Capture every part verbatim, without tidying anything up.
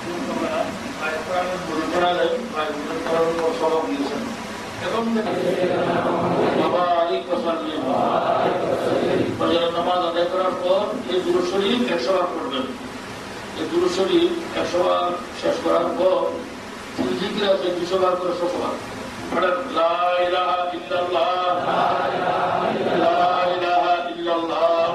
সবক দিয়েছেন এখন নামাজ আদায় করার পর এই দুরূদ শরীফ একশো বার করবেন। এই দুরূদ শরীফ একশো বার শেষ করার পর জিকির আছে দুশো বার করে শত বার লা ইলাহা ইল্লাল্লাহ লা ইলাহা ইল্লাল্লাহ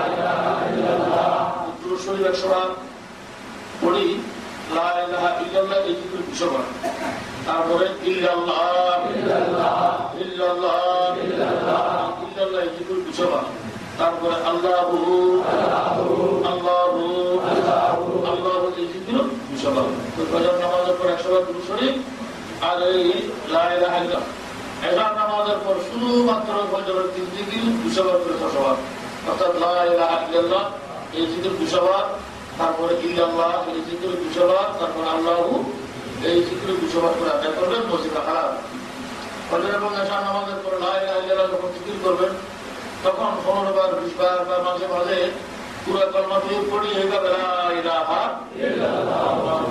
দুরূদ শরীফ একশো বার পড়ি লা ইলাহা ইল্লাল্লাহ এই জিকির দুশো বার তারপরে ইল্লাল্লাহ ইল্লাল্লাহ ইল্লাল্লাহ ইল্লাল্লাহ এই জিকির দুশো বার তারপরে আল্লাহু আল্লাহু আল্লাহু আল্লাহু এই জিকির দুশো বার ফজর নামাজের পর একশো বার দুরূদ শরীফ আর এই লা ইলাহা ইল্লাল্লাহ এশার নামাজের পর শুধুমাত্র ফজরের তিন জিকির দুশো বার করে ছশো বার অর্থাৎ লা ইলাহা ইল্লাল্লাহ এই জিকির দুশো বার তারপরে ইল্লাল্লাহ এই জিকির দুশো বার তারপরে আল্লাহু এই জিকির দুশো বার করে আদায় করবেন মসজিদে হারাম। ফজর এবং এশার নামাজের পর লা ইলাহা ইল্লাল্লাহ যখন জিকির করবেন তখন পনেরো বার বিশ বার বা মাঝে মাঝে পুরো কলমাটি পড়ি এইভাবে লা ইলাহা ইল্লাল্লাহ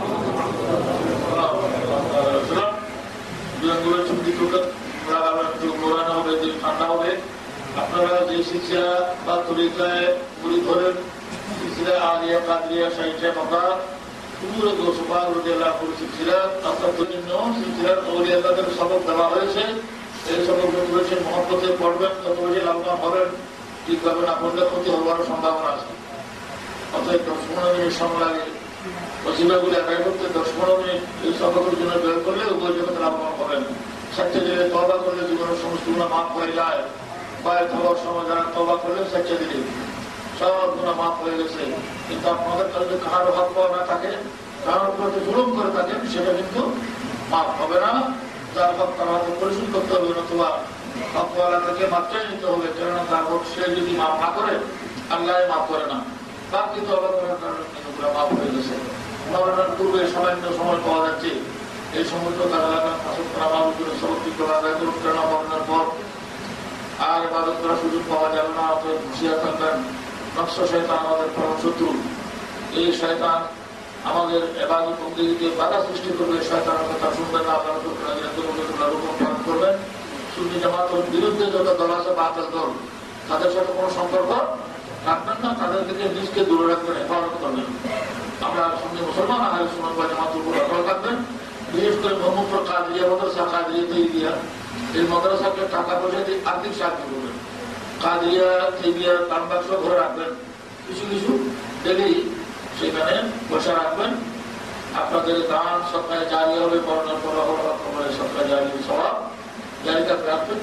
ঠান্ডা হবে। আপনারা যে শিক্ষা বা তরিকায় পুরি ধরেন সিলসিলা আলিয়া কাদরিয়া সাইটে মক্কা পুরো গোসপাল রুদিয়াল্লাহ পুরো সিলসিলা আপনার জন্য সিলসিলার আউলিয়াদের সবক দেওয়া হয়েছে। এই সবক যত বেশি মহব্বতে পড়বেন তত বেশি লাভবান হবেন। ঠিকভাবে না পড়লে ক্ষতি হওয়ার সম্ভাবনা আছে। অতএব দশ পনেরো মিনিট সময় লাগে ওসিলাগুলি আদায় করতে দশ পনেরো মিনিট এই সবকের জন্য বের করলে উভয় জগতে লাভবান হবেন। স্বেচ্ছা দিলে তওবা করলে জীবনের সমস্ত গুণা মাফ হয়ে যায়। বাইরে হওয়ার সময় যারা তওবা করলে স্বেচ্ছা দিলে সব গুণা মাফ হয়ে গেছে। কিন্তু আপনাদের যদি কারো হাত পাওয়া না থাকে, কারোর প্রতি জুলুম করে থাকেন, সেটা কিন্তু মাফ হবে না। যার হক তার হাতে পরিশোধ করতে হবে, অথবা হকওয়ালা থেকে মাত্রায় নিতে হবে। কেননা তার হক সে যদি মাফ না করে আল্লাহ মাফ করে না। বাকি তওবা করার কারণে কিন্তু মাফ হয়ে গেছে। মরণের পূর্বে সামান্য সময় পাওয়া যাচ্ছে, এই সময়টা তারা লাগান আসল করা মানুষের সবকিছু আদায় করুন। কেননা মরণের পর আর ইবাদত করার সুযোগ পাওয়া যাবে না। অতএব হুঁশিয়ার থাকবেন। নকশ শয়তান আমাদের পরম শত্রু। এই শয়তান আমাদের ইবাদত বন্দেগীতে বাধা সৃষ্টি করবে। শয়তানের কথা শুনবেন না, আপনারা রূপণ পালন করবেন। সুন্নি জামাতের বিরুদ্ধে যত দল আছে বাতিল দল, তাদের সাথে কোনো সম্পর্ক রাখবেন না, তাদের থেকে নিজকে দূরে রাখবেন, হেফাজত করবেন। আমরা সুন্নি মুসলমান আহলে সুন্নাত ওয়াল জামাতের উপর আস্থা রাখবেন। বিশেষ করে মোহাম্মদপুর কাদরিয়া মাদ্রাসা, কাদরিয়াতে ইন্ডিয়া এই মাদ্রাসাকে টাকা পয়সা দিয়ে আর্থিক সাহায্য করবেন। কাদরিয়া তেবিয়া কানবাক্স ঘরে রাখবেন, কিছু কিছু ডেলি সেখানে পয়সা রাখবেন। আপনাদের দান সরকারে জারি হবে, করোনার পর সরকার জারি স্বভাব জারিটা রাখবেন।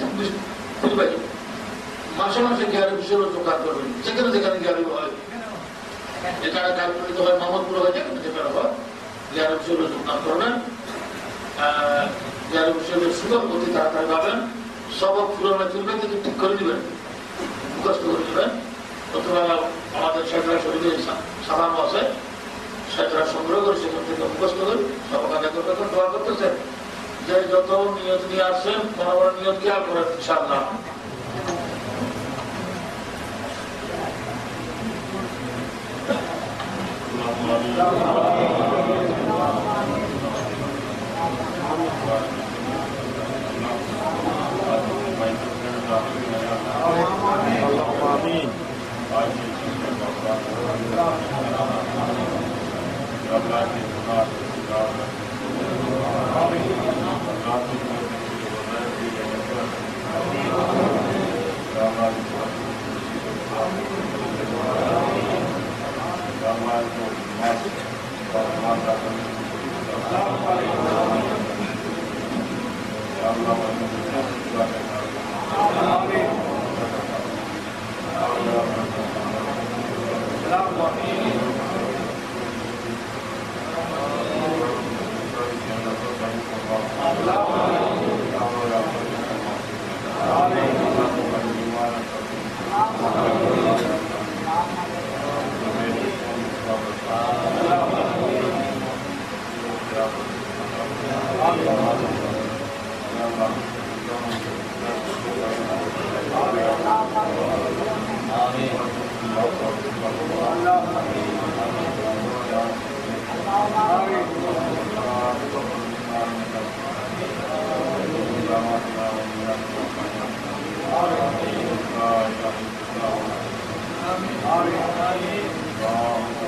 মাসে মাসে গ্যারি বিষয়ের কাজ করবেন, যেখানে যেখানে গ্যারি হয়, যেখানে কাজ করিতে হয় মোহাম্মদপুর হয়, যেখানে যেখানে হয় গ্যারি বিষয়ের যোগদান করবেন। গ্যারি বিষয়ের সুযোগ অতি তাড়াতাড়ি পাবেন। সবক পুরোনো চলবে, কিন্তু ঠিক করে দিবেন, মুখস্থ করে দিবেন। অথবা আমাদের শেখরা শরীরে সাধারণ আছে, শেখরা সংগ্রহ করে সেখান থেকে মুখস্থ করে সবক আদায় করতে দোয়া করতেছেন। যে যত নিয়ত নিয়ে আসছেন কোনো বড় নিয়ত খেয়াল করেন ইনশাআল্লাহ। Amin. آمين